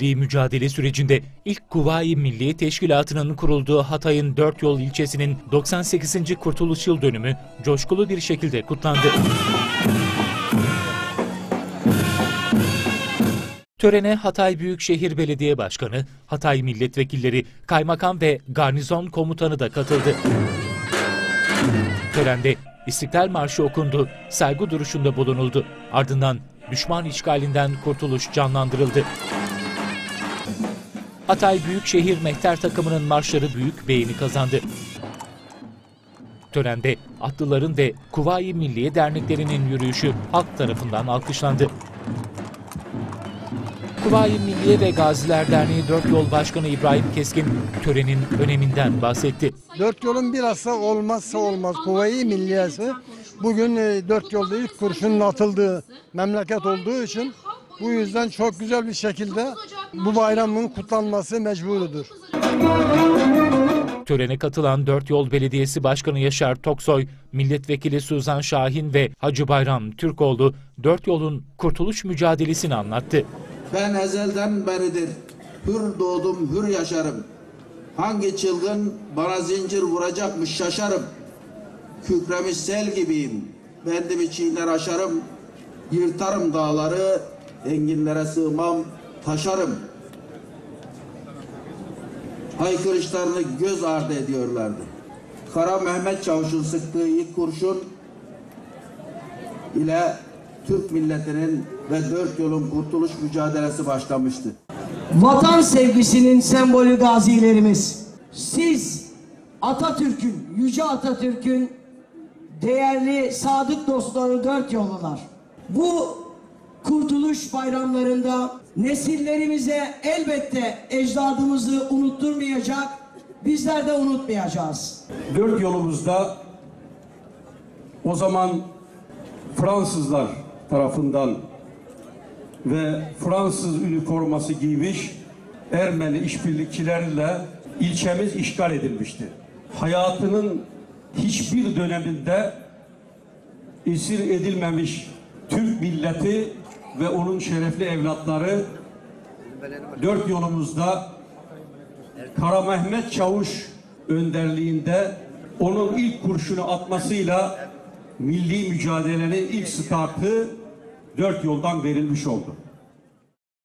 milli mücadele sürecinde ilk Kuvayi Milliye Teşkilatı'nın kurulduğu Hatay'ın Dört Yol ilçesinin 98. Kurtuluş Yıl Dönümü coşkulu bir şekilde kutlandı. Törene Hatay Büyükşehir Belediye Başkanı, Hatay milletvekilleri, kaymakam ve garnizon komutanı da katıldı. Törende İstiklal Marşı okundu, saygı duruşunda bulunuldu. Ardından düşman işgalinden kurtuluş canlandırıldı. Hatay Büyükşehir Mehter takımının marşları büyük beğeni kazandı. Törende atlıların ve Kuvayi Milliye derneklerinin yürüyüşü halk tarafından alkışlandı. Kuvayi Milliye ve Gaziler Derneği Dört Yol Başkanı İbrahim Keskin törenin öneminden bahsetti. Dört yolun bilhassa olmazsa olmaz Kuvayi Milliyesi. Bugün Dört Yolda ilk kurşunun atıldığı memleket olduğu için bu yüzden çok güzel bir şekilde bu bayramın kutlanması mecburudur. Törene katılan Dört Yol Belediyesi Başkanı Yaşar Toksoy, Milletvekili Suzan Şahin ve Hacı Bayram Türkoğlu Dört Yol'un kurtuluş mücadelesini anlattı. Ben ezelden beridir hür doğdum, hür yaşarım. Hangi çılgın bana zincir vuracakmış şaşarım. Kükremiş sel gibiyim, bendimi çiğner aşarım. Yırtarım dağları, enginlere sığmam, taşarım. Haykırışlarını göz ardı ediyorlardı. Kara Mehmet Çavuş'un sıktığı ilk kurşun ile Türk milletinin ve Dört Yol'un kurtuluş mücadelesi başlamıştı. Vatan sevgisinin sembolü gazilerimiz. Siz Atatürk'ün, Yüce Atatürk'ün değerli sadık dostları Dört Yollular. Bu kurtuluş bayramlarında nesillerimize elbette ecdadımızı unutturmayacak, bizler de unutmayacağız. Dört Yolumuzda o zaman Fransızlar tarafından ve Fransız üniforması giymiş Ermeni işbirlikçilerle ilçemiz işgal edilmişti. Hayatının hiçbir döneminde esir edilmemiş Türk milleti ve onun şerefli evlatları Dört Yolumuzda Kara Mehmet Çavuş önderliğinde onun ilk kurşunu atmasıyla milli mücadelenin ilk startı Dört Yol'dan verilmiş oldu.